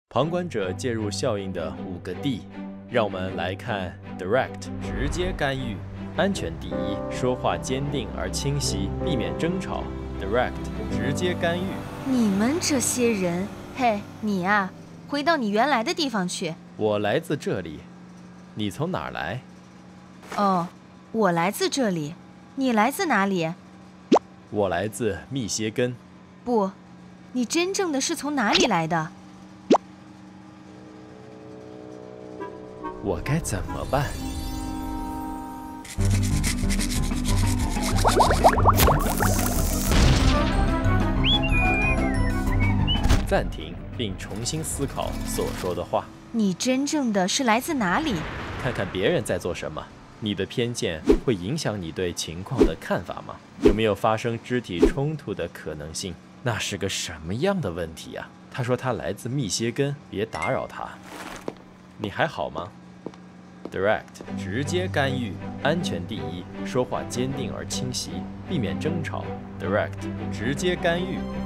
旁观者介入效应的5个 D， 让我们来看 Direct 直接干预，安全第一，说话坚定而清晰，避免争吵。Direct 直接干预。 你们这些人，嘿，你啊，回到你原来的地方去。 我来自这里，你从哪儿来？ 哦，我来自这里，你来自哪里？ 我来自密歇根。 不，你真正的是从哪里来的？ 我该怎么办？暂停，并重新思考所说的话。 你真正的是来自哪里？ 看看别人在做什么。你的偏见会影响你对情况的看法吗？有没有发生肢体冲突的可能性？那是个什么样的问题啊？他说他来自密歇根，别打扰他。你还好吗？Direct 直接干预，安全第一，说话坚定而清晰，避免争吵。Direct 直接干预。